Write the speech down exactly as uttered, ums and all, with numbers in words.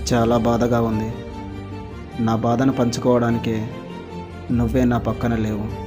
చాలా బాధగా ఉంది. నా బాధను పంచుకోవడానికి నువ్వే నా పక్కన లేవు.